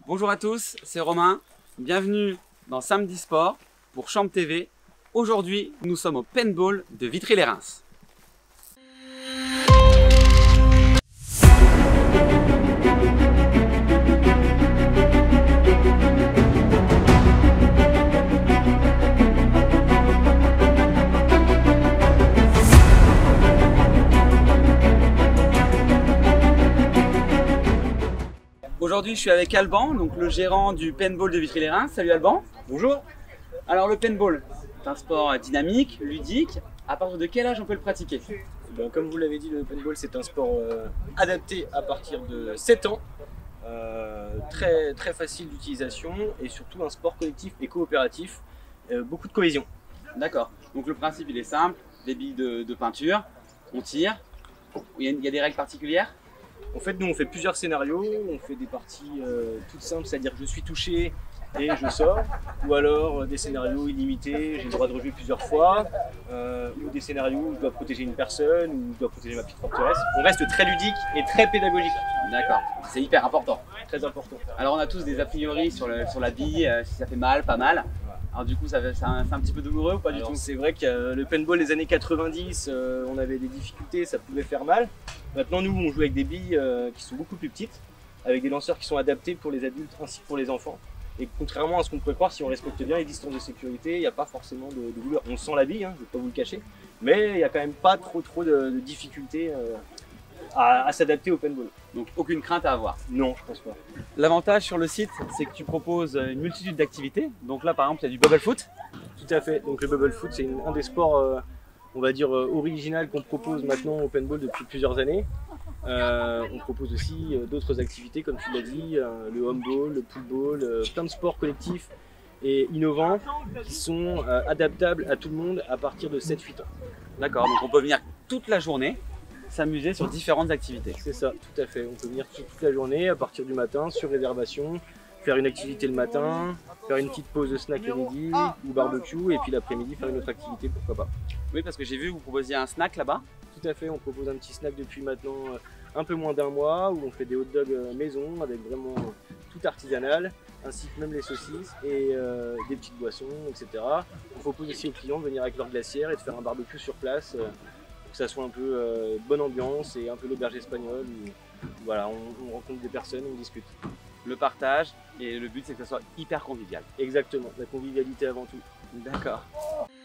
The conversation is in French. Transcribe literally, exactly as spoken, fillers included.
Bonjour à tous, c'est Romain. Bienvenue dans Samedi Sport pour Champ T V. Aujourd'hui, nous sommes au paintball de Vitry-les-Reims. Aujourd'hui, je suis avec Alban, donc le gérant du paintball de Vitry-les-Reims. Salut Alban. Bonjour. Alors le paintball, c'est un sport dynamique, ludique. À partir de quel âge on peut le pratiquer? Ben, comme vous l'avez dit, le paintball c'est un sport euh, adapté à partir de sept ans. Euh, très, très facile d'utilisation et surtout un sport collectif et coopératif. Euh, beaucoup de cohésion. D'accord. Donc le principe il est simple, des billes de, de peinture, on tire. Il y, a, il y a des règles particulières? En fait, nous on fait plusieurs scénarios, on fait des parties euh, toutes simples, c'est-à-dire que je suis touché et je sors, ou alors euh, des scénarios illimités, j'ai le droit de rejouer plusieurs fois, euh, ou des scénarios où je dois protéger une personne, ou je dois protéger ma petite forteresse. On reste très ludique et très pédagogique. D'accord, c'est hyper important. Très important. Alors on a tous des a priori sur, le, sur la bille, euh, si ça fait mal, pas mal. Alors du coup, ça, c'est un, un petit peu douloureux ou pas du Alors, tout? c'est vrai que euh, le paintball des années quatre-vingt-dix, euh, on avait des difficultés, ça pouvait faire mal. Maintenant, nous, on joue avec des billes euh, qui sont beaucoup plus petites, avec des lanceurs qui sont adaptés pour les adultes ainsi que pour les enfants. Et contrairement à ce qu'on pourrait croire, si on respecte bien les distances de sécurité, il n'y a pas forcément de, de douleur. On sent la bille, hein, je ne vais pas vous le cacher, mais il n'y a quand même pas trop trop de, de difficultés euh, à, à s'adapter au paintball. Donc aucune crainte à avoir? Non, je pense pas. L'avantage sur le site, c'est que tu proposes une multitude d'activités. Donc là, par exemple, il y a du bubble foot. Tout à fait. Donc le bubble foot, c'est un des sports, euh, on va dire, euh, original qu'on propose maintenant au paintball depuis plusieurs années. Euh, on propose aussi euh, d'autres activités, comme tu l'as dit, euh, le homeball, le poolball, euh, plein de sports collectifs et innovants qui sont euh, adaptables à tout le monde à partir de sept huit ans. D'accord, donc on peut venir toute la journée s'amuser sur différentes activités. C'est ça, tout à fait. On peut venir toute la journée à partir du matin sur réservation, faire une activité le matin, faire une petite pause de snack le midi ou barbecue et puis l'après-midi faire une autre activité, pourquoi pas. Oui, parce que j'ai vu que vous proposiez un snack là-bas. Tout à fait, on propose un petit snack depuis maintenant un peu moins d'un mois où on fait des hot dogs maison avec vraiment tout artisanal, ainsi que même les saucisses et euh, des petites boissons, et cetera. On propose aussi aux clients de venir avec leur glacière et de faire un barbecue sur place euh, pour que ça soit un peu euh, bonne ambiance et un peu l'auberge espagnole. Où, voilà, on, on rencontre des personnes, on discute. Le partage et le but c'est que ça soit hyper convivial. Exactement, la convivialité avant tout. D'accord.